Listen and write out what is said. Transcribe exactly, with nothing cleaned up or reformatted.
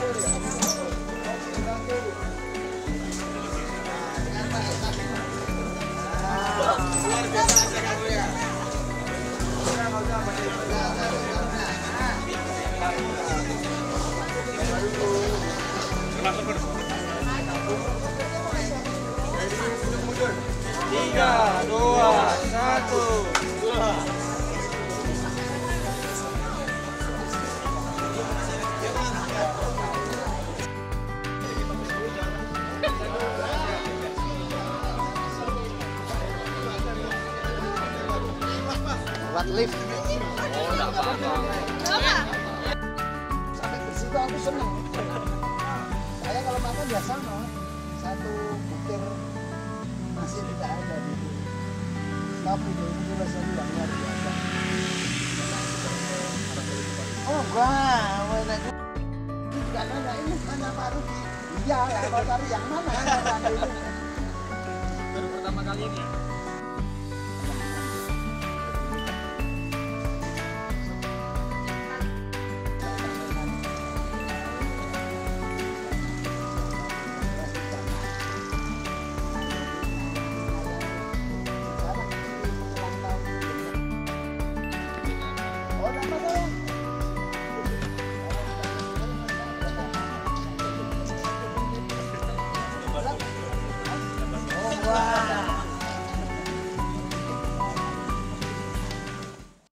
Luar biasa kamu ya. Tiga, dua, satu. Buat lift. Oh, enggak apa-apa. Sampai di situ aku seneng. Saya kalau makan ya sama. Satu butir nasi tidak ada di sini. Tapi itu rasanya yang luar biasa. Oh enggak, mana itu juga nanya ini mana Pak Rudi? Iya, ya, mau cari yang mana? Baru pertama kali ini.